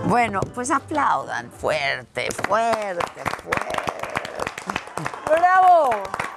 Bueno, pues aplaudan fuerte, fuerte, fuerte. ¡Bravo!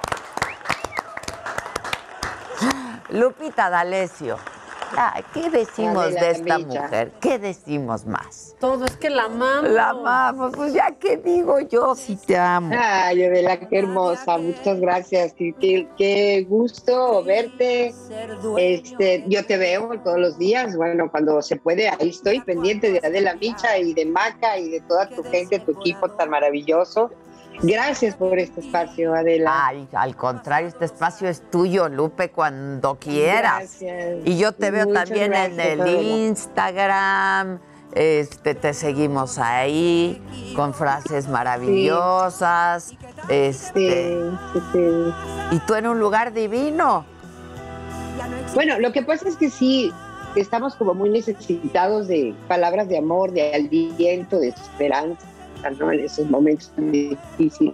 Lupita D'Alessio. Ay, ¿qué decimos Adela, de esta bella. mujer? ¿Qué decimos más? Todo es que la amamos. La amamos, pues ya que digo yo, si te amo. Ay, Adela, qué hermosa, muchas gracias. Qué gusto verte. Yo te veo todos los días. Bueno, cuando se puede, ahí estoy pendiente de Adela Micha y de Maca y de toda tu gente, tu equipo tan maravilloso. Gracias por este espacio, Adela. Ay, al contrario, este espacio es tuyo, Lupe, cuando quieras. Gracias. Y yo te veo Muchas también en gracias, el Adela. Instagram. Te seguimos ahí con frases maravillosas. Sí. Y tú en un lugar divino. Bueno, lo que pasa es que sí, estamos como muy necesitados de palabras de amor, de aliento, de esperanza, ¿no? En esos momentos tan difíciles.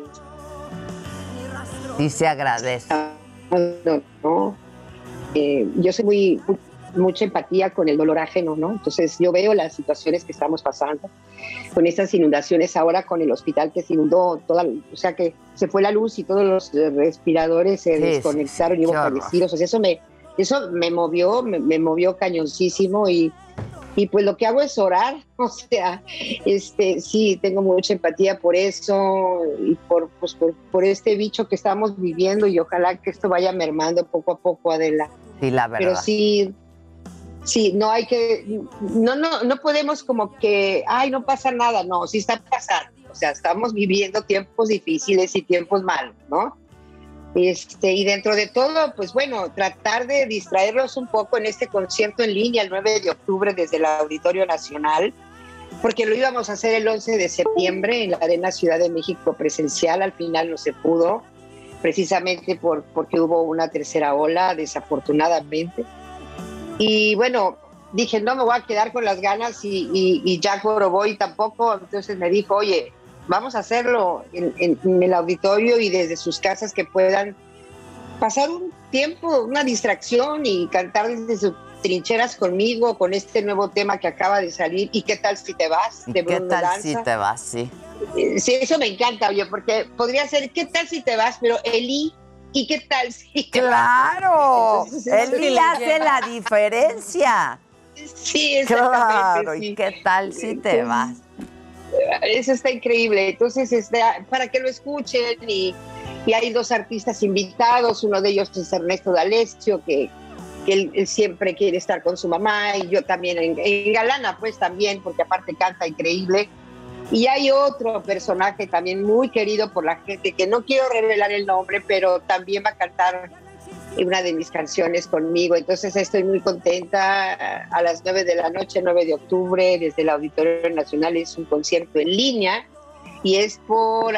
Y se agradece. ¿No? Yo soy mucha empatía con el dolor ajeno, ¿no? Entonces yo veo las situaciones que estamos pasando, con estas inundaciones ahora, con el hospital que se inundó, o sea que se fue la luz y todos los respiradores se desconectaron y hubo fallecidos. O sea, eso me movió cañoncísimo y pues lo que hago es orar, o sea, sí, tengo mucha empatía por eso y por este bicho que estamos viviendo y ojalá que esto vaya mermando poco a poco, Adela. Sí, la verdad. Pero sí, no hay que, no podemos como que, ay, no pasa nada, no, sí está pasando, o sea, estamos viviendo tiempos difíciles y tiempos malos, ¿no? Y dentro de todo, pues bueno, tratar de distraerlos un poco en este concierto en línea el 9 de octubre desde el Auditorio Nacional, porque lo íbamos a hacer el 11 de septiembre en la Arena Ciudad de México presencial, al final no se pudo, precisamente porque hubo una tercera ola, desafortunadamente. Y bueno, dije, no me voy a quedar con las ganas y Jack Boroboy tampoco, entonces me dijo, oye, vamos a hacerlo en el auditorio y desde sus casas que puedan pasar un tiempo, una distracción y cantar desde sus trincheras conmigo con este nuevo tema que acaba de salir. ¿Y qué tal si te vas? De Bruno ¿Qué tal Danza. si te vas? Sí. Sí, eso me encanta, oye, porque podría ser ¿qué tal si te vas? Pero Eli, ¿y qué tal si te ¡Claro! vas? Eli hace la diferencia. Sí, exactamente. Claro, sí. ¿y qué tal si te vas? Eso está increíble. Entonces, para que lo escuchen y hay dos artistas invitados. Uno de ellos es Ernesto D'Alessio, que él siempre quiere estar con su mamá y yo también en Galana, pues también, porque aparte canta increíble. Y hay otro personaje también muy querido por la gente, que no quiero revelar el nombre, pero también va a cantar una de mis canciones conmigo. Entonces estoy muy contenta. A las 9 de la noche, 9 de octubre, desde el Auditorio Nacional, es un concierto en línea y es por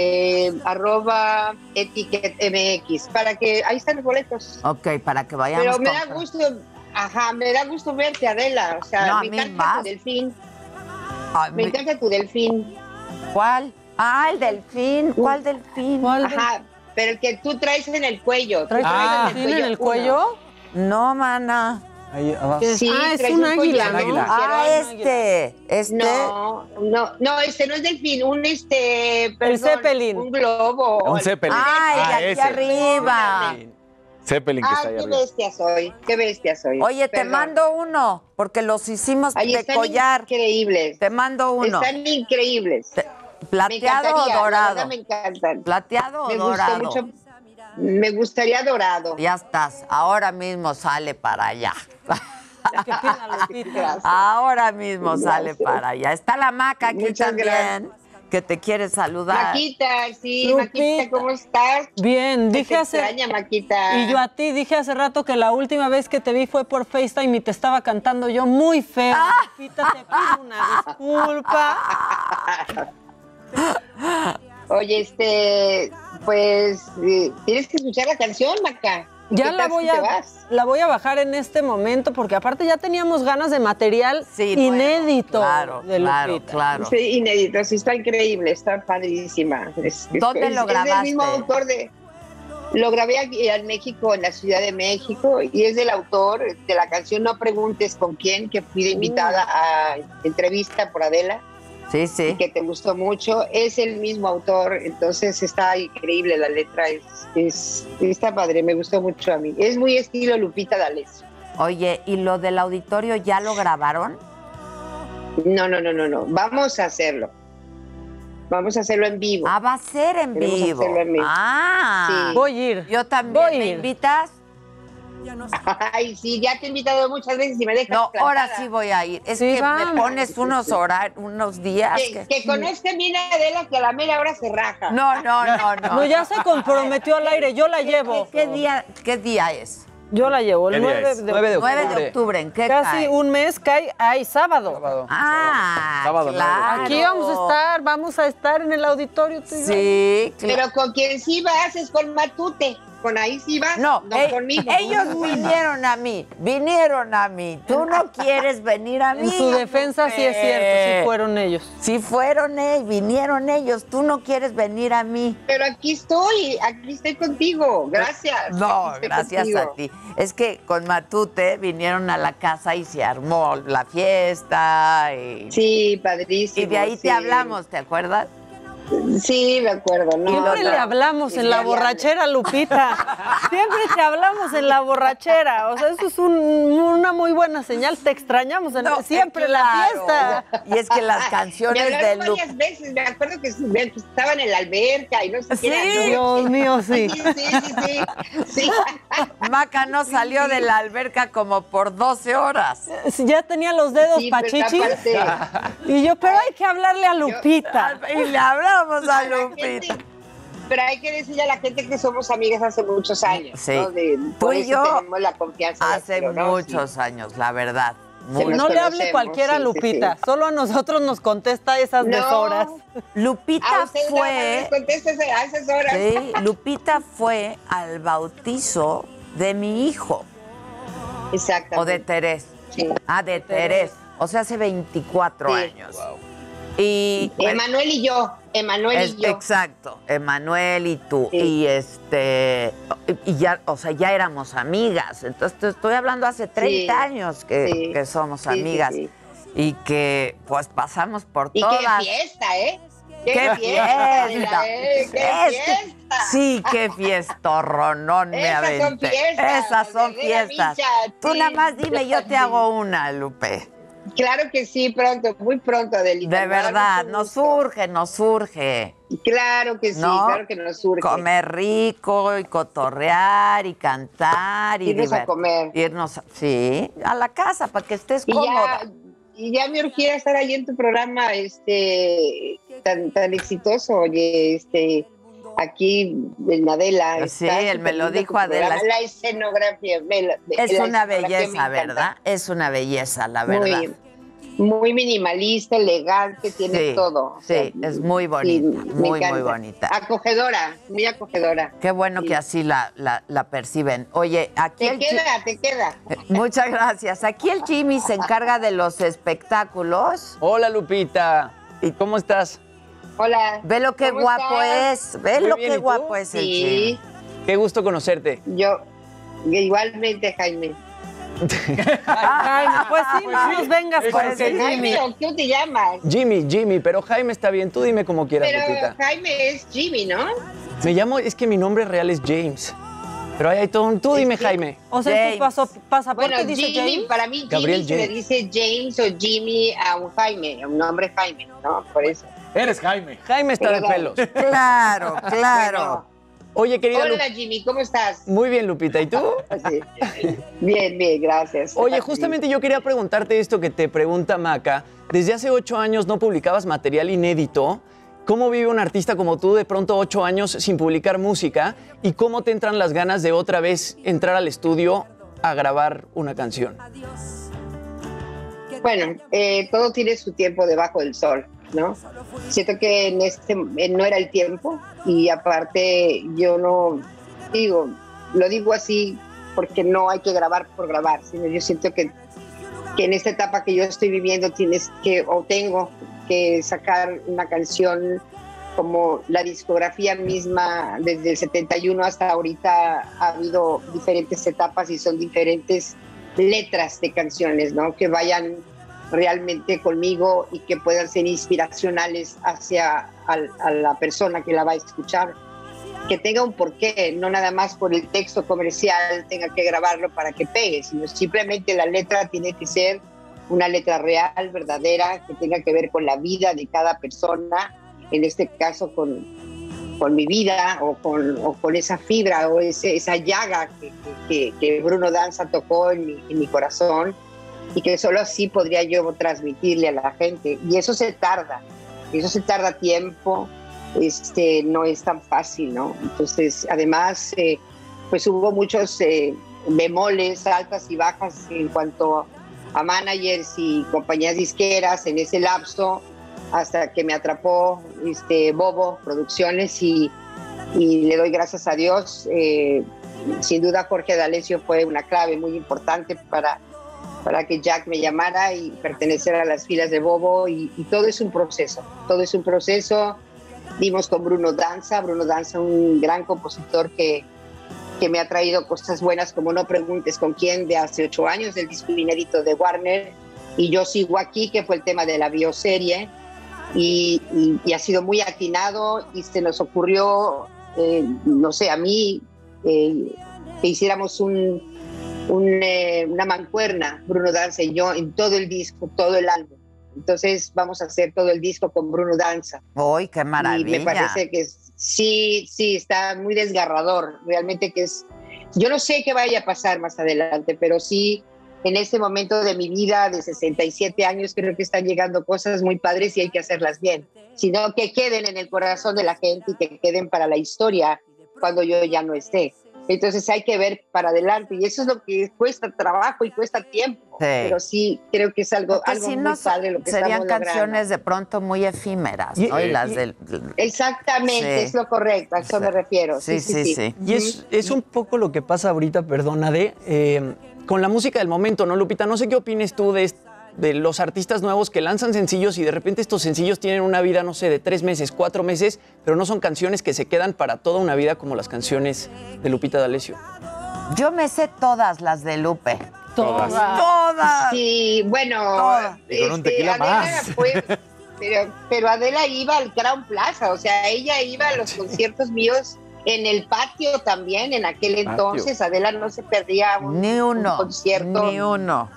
@etiquetmx, para que ahí están los boletos. Ok, para que vayamos. Pero me da gusto verte, Adela. O sea, No, me a mí encanta más. tu delfín. Ay, Me encanta tu delfín. ¿Cuál? Ah, el delfín. ¿Cuál delfín? Ajá, pero el que tú traes en el cuello. ¿Traes delfín en el cuello? No, mana. Ahí abajo. Sí, es traes un águila, collar, ¿no? Ah, hicieron. este. No, este no es delfín, El perdón, Zeppelin. un globo. Un Zeppelin. Ay, de aquí ese. arriba. Zeppelin que está ahí Qué arriba. bestia soy. Oye, te Perdón. mando uno, porque los hicimos Ahí de están collar. increíbles. Te mando uno. Están increíbles. ¿Plateado o encantaría, la dorado? verdad me encantan. ¿Plateado o Me gustó dorado? mucho. Me gustaría dorado. Ya estás. Ahora mismo sale para allá. Que pida Lupita. Ahora mismo Gracias. sale para allá. Está la Maca aquí Muchas también, que te quiere saludar. Maquita, sí, Lupita. Maquita, ¿cómo estás? Bien, Te dije extraña, Maquita. Y yo a ti dije hace rato que la última vez que te vi fue por FaceTime y te estaba cantando yo muy feo. Lupita, te pido una disculpa. Oye, pues tienes que escuchar la canción, Maca. Ya la voy a bajar en este momento porque aparte ya teníamos ganas de material inédito de Lupita. Claro. Sí, inédito, sí, está increíble, está padrísima. ¿Dónde lo grabaste? Es del mismo autor Lo grabé aquí en México, en la Ciudad de México, y es del autor de la canción No Preguntes Con Quién, que fui invitada a entrevista por Adela. Sí, sí. Y que te gustó mucho. Es el mismo autor, entonces está increíble la letra, está padre, me gustó mucho a mí. Es muy estilo Lupita D'Alessio. Oye, ¿y lo del auditorio ya lo grabaron? No. Vamos a hacerlo. Vamos a hacerlo en vivo. Ah, va a ser en vivo. Hacerlo en vivo. Ah, Sí. Voy a ir. Yo también. Voy a ¿Me ir. invitas? Ay, sí, ya te he invitado muchas veces y me dejas No, plantada. ahora sí voy a ir. Es Sí, que vamos. me pones unos días. Que conozca bien a Adela, que a la mera hora se raja. No. No, ya se comprometió al aire, yo la llevo. ¿Qué día es? Yo la llevo, el ¿Qué día 9 es? de 9 de 9 octubre. de octubre. ¿En qué Casi cae? un mes cae, sábado. Sábado. Ah, Sábado, claro. Aquí vamos a estar en el auditorio. tú y yo. Sí, claro. Pero con quien sí vas es con Matute. Con ahí sí vas, No, conmigo. ellos vinieron a mí. Tú no quieres venir a mí. En su defensa sí es cierto, sí fueron ellos. Sí fueron ellos, vinieron ellos. Tú no quieres venir a mí. Pero aquí estoy contigo. Gracias. No, Aquí estoy gracias contigo. a ti. Es que con Matute vinieron a la casa y se armó la fiesta. Sí, padrísimo. Y de ahí sí. te hablamos, ¿te acuerdas? Sí, me acuerdo. No, Siempre le hablamos en la borrachera, Lupita. Siempre te hablamos en la borrachera. O sea, eso es una muy buena señal. Te extrañamos siempre en la claro. fiesta. Y es que las Me canciones de hablaron Lupe. varias veces. Me acuerdo que estaban en la alberca y no sé qué Sí. era. Dios mío, sí. Sí. Maca no salió de la alberca como por 12 horas. Ya tenía los dedos Sí, pero pachichis. aparte- Y yo, pero hay que hablarle a Lupita. Y le hablamos a a la Lupita. gente, pero hay que decirle a la gente que somos amigas hace muchos años. Sí. ¿no? Tú Por y eso yo tenemos la confianza. Hace pero, ¿no? muchos años, la verdad. Se Muy- nos No le hable conocemos, cualquiera a sí, Lupita. sí. Solo a nosotros nos contesta esas No. deshoras. Lupita A usted nada más les fue. contestas a esas horas. Sí, Lupita fue al bautizo de mi hijo. Exactamente. O de Terés. Sí. Ah, de Terés. O sea, hace 24 Sí. años. Y Emanuel y yo. exacto, Emanuel y tú. Sí. Y ya, o sea, ya éramos amigas. Entonces te estoy hablando hace 30 Sí. años que somos Sí, amigas. sí. Y que pues pasamos por Y todas. qué fiesta, ¿eh? ¡Qué fiesta! ¡Qué fiesta! Sí, qué fiestorronón me Esas son aventé. fiestas, Esas son de Herrera fiestas. Micha, Tú sí. nada más dime, yo te hago una, Lupe. Claro que sí, pronto, muy pronto, Adelita. De Me da verdad, mucho nos gusto. surge. Claro que sí, ¿No? claro que nos surge. Comer rico y cotorrear y cantar y Irnos a comer. Sí, a la casa para que estés Y cómoda. ya me urgía estar ahí en tu programa tan exitoso, oye, aquí en Adela. Sí, está él me lo superlindo dijo tu Adela. programa. La escenografía. Es la una escenografía me belleza, encanta. ¿verdad? Es una belleza, la verdad. Muy minimalista, elegante, tiene Sí, todo. O sea, sí, es muy bonita, me muy encanta. bonita. Acogedora, muy acogedora. Qué bueno Sí. que así la perciben. Oye, aquí Te queda. Muchas gracias. Aquí el Jimmy se encarga de los espectáculos. Hola, Lupita. ¿Y cómo estás? Hola. Ve lo que ¿Cómo guapo estás? es. Ve Muy lo bien, que ¿y tú? guapo es el Sí, Jimmy. Qué gusto conocerte. yo igualmente, Jaime. Jaime, pues sí, no nos vengas con Pues que sí. Jimmy. Jaime, ¿o qué te llamas? Jimmy, pero Jaime está bien. Tú dime como quieras, Pero Lupita. Jaime es Jimmy, ¿no? Me llamo, es que mi nombre real es James. Pero ahí hay todo un... Tú dime, Sí. Jaime. O sea, en tu James. pasaporte Bueno, dice Jimmy, James. para mí Gabriel Jimmy se le James. dice James o Jimmy a un Jaime, a un nombre Jaime, ¿no? Por eso. Eres Jaime. Jaime está de Pero- pelos. Claro, claro. Bueno, Oye, querida hola Lupita. Jimmy, ¿cómo estás? Muy bien, Lupita. ¿Y tú? Sí. Bien, gracias. Oye, justamente yo quería preguntarte esto que te pregunta Maca. Desde hace 8 años no publicabas material inédito. ¿Cómo vive un artista como tú de pronto 8 años sin publicar música? ¿Y cómo te entran las ganas de otra vez entrar al estudio a grabar una canción? Bueno, todo tiene su tiempo debajo del sol, ¿no? Siento que no era el tiempo y aparte yo no lo digo así porque no hay que grabar por grabar, sino yo siento que en esta etapa que yo estoy viviendo tengo que sacar una canción como la discografía misma, desde el 71 hasta ahorita ha habido diferentes etapas y son diferentes letras de canciones, ¿no? Que vayan realmente conmigo y que puedan ser inspiracionales hacia a la persona que la va a escuchar. Que tenga un porqué, no nada más por el texto comercial tenga que grabarlo para que pegue, sino simplemente la letra tiene que ser una letra real, verdadera, que tenga que ver con la vida de cada persona, en este caso con mi vida o con esa fibra o esa llaga que Bruno Danza tocó en mi corazón, y que solo así podría yo transmitirle a la gente. Y eso se tarda tiempo, no es tan fácil, ¿no? Entonces, además, pues hubo muchos bemoles, altas y bajas en cuanto a managers y compañías disqueras en ese lapso, hasta que me atrapó Bobo Producciones y le doy gracias a Dios. Sin duda Jorge D'Alessio fue una clave muy importante para que Jack me llamara y pertenecer a las filas de Bobo, y todo es un proceso, Dimos con Bruno Danza, un gran compositor que me ha traído cosas buenas, como No Preguntes con Quién, de hace 8 años, del disco inédito de Warner, y Yo Sigo Aquí, que fue el tema de la bioserie, y ha sido muy atinado, y se nos ocurrió, no sé, a mí, que hiciéramos una mancuerna, Bruno Danza y yo, en todo el disco, todo el álbum. Entonces vamos a hacer todo el disco con Bruno Danza. ¡Uy, qué maravilla! Y me parece que sí, está muy desgarrador, realmente que es... Yo no sé qué vaya a pasar más adelante, pero sí, en este momento de mi vida de 67 años, creo que están llegando cosas muy padres y hay que hacerlas bien, sino que queden en el corazón de la gente y que queden para la historia cuando yo ya no esté. Entonces hay que ver para adelante, y eso es lo que cuesta trabajo y cuesta tiempo. Sí. Pero sí, creo que es algo si muy padre lo que serían estamos canciones logrando. De pronto muy efímeras, ¿no? Y las del... Exactamente, sí. Es lo correcto, a eso me refiero. Sí. Y es un poco lo que pasa ahorita, perdóname, con la música del momento, ¿no, Lupita? No sé qué opines tú de los artistas nuevos que lanzan sencillos y de repente estos sencillos tienen una vida, no sé, de 3 meses, 4 meses, pero no son canciones que se quedan para toda una vida como las canciones de Lupita D'Alessio. Yo me sé todas las de Lupe. Todas. Sí, bueno, y con un tequila Adela más. Fue, pero Adela iba al Crowne Plaza, o sea, ella iba a los conciertos míos en el patio también, en aquel entonces. Adela no se perdía un concierto. Ni uno.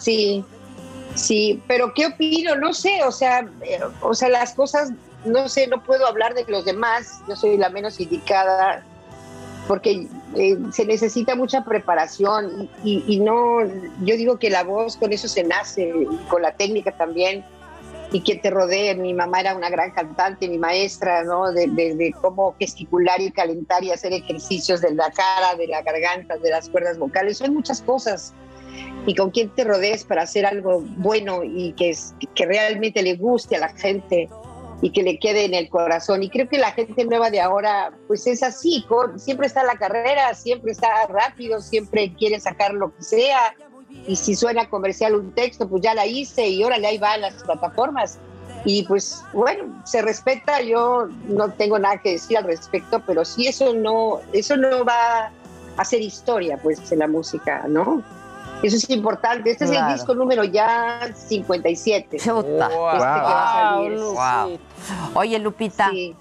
Sí, pero ¿qué opino? No sé, o sea, las cosas, no sé, no puedo hablar de los demás, yo soy la menos indicada, porque se necesita mucha preparación y no, yo digo que la voz con eso se nace, con la técnica también, y que te rodee. Mi mamá era una gran cantante, mi maestra, ¿no? De cómo gesticular y calentar y hacer ejercicios de la cara, de la garganta, de las cuerdas vocales, son muchas cosas. Y con quién te rodees para hacer algo bueno y que realmente le guste a la gente y que le quede en el corazón. Y creo que la gente nueva de ahora, pues es así, siempre está en la carrera, siempre está rápido, siempre quiere sacar lo que sea. Y si suena comercial un texto, pues ya la hice y órale, ahí va a las plataformas. Y pues bueno, se respeta, yo no tengo nada que decir al respecto, pero sí eso no va a hacer historia, pues, en la música, ¿no? Eso es importante. Este es el disco número ya 57. Chuta. Que va a salir. Wow. Oye, Lupita, sí.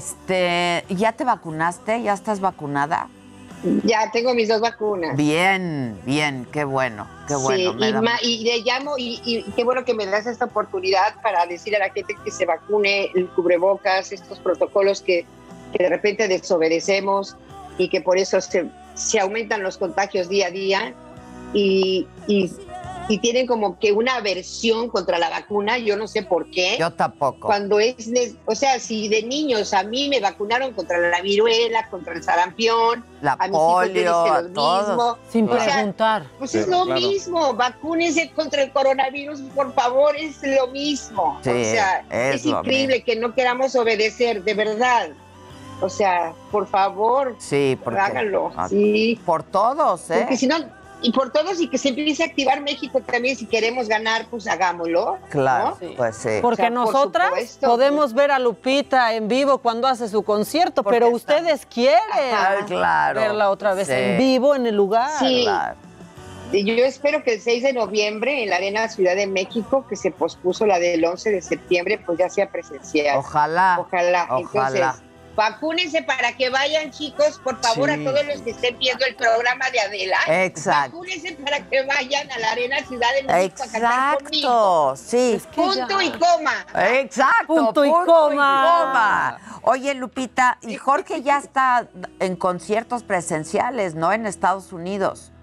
¿Ya te vacunaste? ¿Ya estás vacunada? Ya tengo mis 2 vacunas. Bien, qué bueno, qué bueno. Y le llamo, y qué bueno que me das esta oportunidad para decir a la gente que se vacune, el cubrebocas, estos protocolos que de repente desobedecemos y que por eso se aumentan los contagios día a día. Y tienen como que una aversión contra la vacuna, yo no sé por qué. Yo tampoco. Cuando o sea, si de niños a mí me vacunaron contra la viruela, contra el sarampión, la a polio, mis hijos lo mismo. Sin preguntar. Pues es lo mismo, vacúnense contra el coronavirus, por favor, es lo mismo. Sí, o sea, es increíble que no queramos obedecer, de verdad. O sea, por favor, sí, háganlo. Sí. Por todos, ¿eh? Porque si no, y por todos, y que se empiece a activar México también. Si queremos ganar, pues hagámoslo. Claro, ¿no? pues sí. Porque O sea, por nosotras supuesto. podemos ver a Lupita en vivo cuando hace su concierto, pero ustedes quieren Ay, claro. verla otra vez Sí. en vivo en el lugar. Sí. Claro. Y yo espero que el 6 de noviembre en la Arena Ciudad de México, que se pospuso la del 11 de septiembre, pues ya sea presencial. Ojalá. Ojalá. Ojalá. Entonces, vacúnense para que vayan, chicos, por favor, Sí. a todos los que estén viendo el programa de Adela. Exacto. Vacúnense para que vayan a la Arena Ciudad de México a cantar conmigo. Exacto, sí. Punto y coma. Exacto. Punto y coma. Oye, Lupita, y Jorge ya está en conciertos presenciales, ¿no? En Estados Unidos.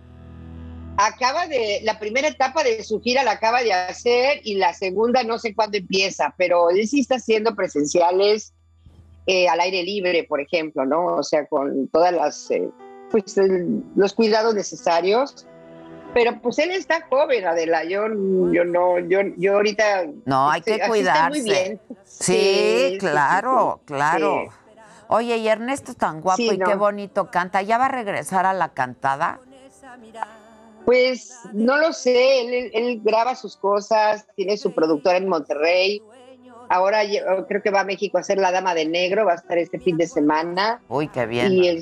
La primera etapa de su gira la acaba de hacer y la segunda no sé cuándo empieza, pero él sí está haciendo presenciales al aire libre, por ejemplo, ¿no? O sea, con todas las, los cuidados necesarios. Pero pues él está joven, Adela. Yo ahorita. No, hay que así cuidarse. Estoy muy bien. Sí, claro, sí. claro. Sí. Oye, y Ernesto es tan guapo Sí, y no. qué bonito canta. ¿Ya va a regresar a la cantada? Pues no lo sé, él graba sus cosas, tiene su productora en Monterrey. Ahora creo que va a México a hacer La Dama de Negro, va a estar este fin de semana. Uy, qué bien. Y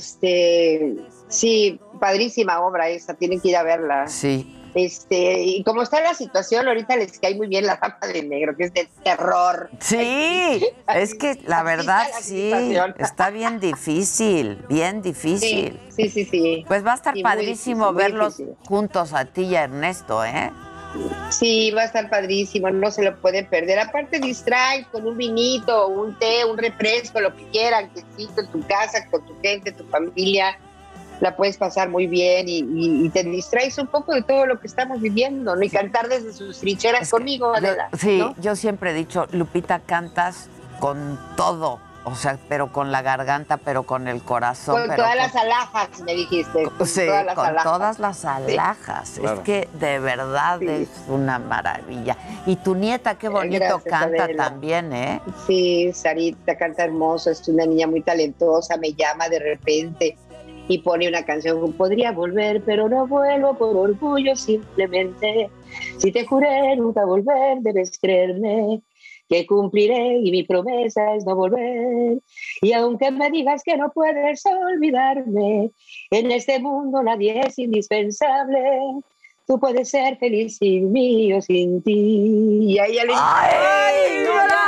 sí, padrísima obra esa, tienen que ir a verla. Sí. Y como está la situación, ahorita les cae muy bien La Dama de Negro, que es de terror. Sí, es que la Así verdad está la sí, situación. está bien difícil, bien difícil. Sí. Pues va a estar Sí, muy padrísimo difícil, muy verlos difícil. juntos a ti y a Ernesto, ¿eh? Sí, va a estar padrísimo, no se lo pueden perder. Aparte distrae con un vinito, un té, un refresco, lo que quieran, quesito en tu casa, con tu gente, tu familia. La puedes pasar muy bien y te distraes un poco de todo lo que estamos viviendo, ¿no? Y cantar desde sus trincheras conmigo, Adela. Sí, ¿no? yo siempre he dicho, Lupita, cantas con todo, o sea, pero con la garganta, pero con el corazón. Con pero todas las alhajas, me dijiste. Sí, todas las con alhajas. todas las alhajas. Sí, claro. Es que de verdad Sí. es una maravilla. Y tu nieta, qué bonito Gracias, canta Adela. también, ¿eh? Sí, Sarita canta hermoso, es una niña muy talentosa, me llama de repente y pone una canción, podría volver, pero no vuelvo por orgullo simplemente. Si te juré nunca volver, debes creerme que cumpliré y mi promesa es no volver. Y aunque me digas que no puedes olvidarme, en este mundo nadie es indispensable. Tú puedes ser feliz sin mí o sin ti. Y ahí ya le ¡Ay, no, ya.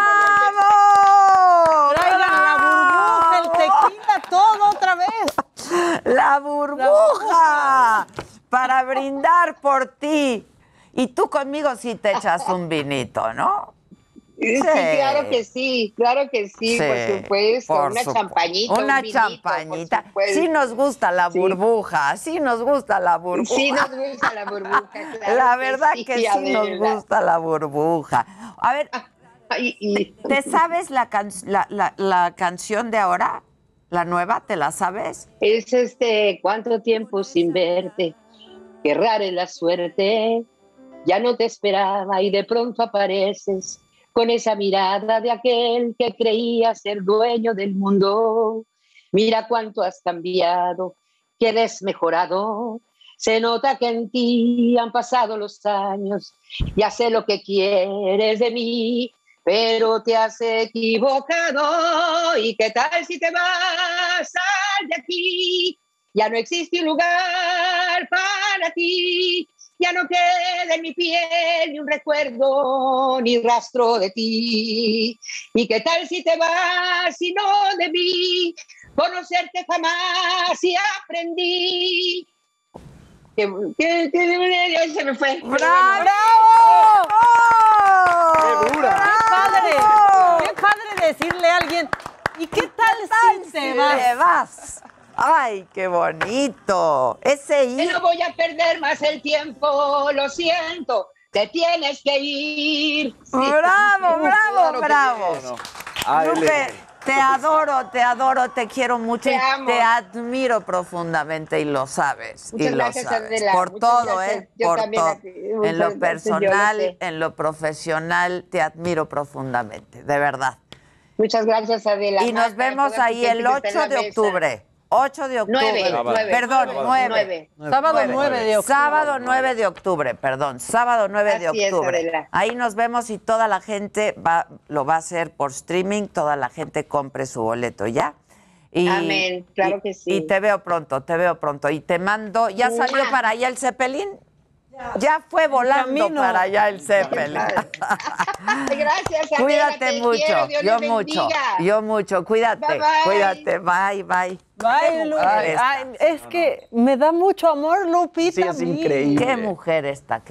bravo! Traigan la burbuja, el tequila, todo otra vez. ¡La burbuja! Para brindar por ti. Y tú conmigo sí te echas un vinito, ¿no? Sí, claro que sí, por supuesto. Una champañita. Una un vinito, champañita. por supuesto. Sí nos gusta la Sí. burbuja, sí nos gusta la burbuja. Sí nos gusta la burbuja, claro. La verdad que sí nos Adela. gusta la burbuja. A ver, Ay, y- ¿te sabes la canción de ahora? ¿La nueva? ¿Te la sabes? Es ¿cuánto tiempo sin verte? Qué rara es la suerte. Ya no te esperaba y de pronto apareces con esa mirada de aquel que creía ser dueño del mundo. Mira cuánto has cambiado, que eres mejorado. Se nota que en ti han pasado los años. Ya sé lo que quieres de mí, pero te has equivocado. ¿Y qué tal si te vas de aquí? Ya no existe un lugar para ti. Ya no queda en mi piel ni un recuerdo, ni rastro de ti. ¿Y qué tal si te vas y no debí conocerte jamás y aprendí? Que se me fue. ¡Bravo! ¡Qué dura! Qué padre decirle a alguien, ¿y qué tal si te vas? te vas? ¡Ay, qué bonito! Ese Que no voy a perder más el tiempo, lo siento, te tienes que ir. Sí. ¡Bravo, bravo, bravo! Bueno. Ay, Lupe, te adoro, te quiero mucho Te y amo. te admiro profundamente y lo sabes. Muchas y lo gracias, sabes. Adela, Por muchas todo, gracias. ¿eh? Yo Por también todo. a ti. En Muchas lo gracias, yo lo personal, sé. en lo profesional, te admiro profundamente, de verdad. Muchas gracias, Adela. Y nos Marta, vemos toda tu ahí gente el que está en 8 la de mesa. octubre. 8 de octubre. 9. Perdón, 9. Sábado 9 de octubre. Sábado 9 de octubre, perdón. Sábado 9 de Así es, octubre. Adela. Ahí nos vemos y toda la gente lo va a hacer por streaming. Toda la gente compre su boleto, ¿ya? Amén, claro que sí. Y te veo pronto, te veo pronto. Y te mando, ¿ya salió para allá el Zeppelin? Ya fue volando camino. para allá el Zeppelin. Gracias, Adela, Cuídate te mucho, quiero, Dios yo les mucho, bendiga. yo mucho. Cuídate, Bye, bye. cuídate. Bye, bye. Bye, Lu. Ay, es que me da mucho amor, Lupita. Sí, es a mí. increíble. Qué mujer esta.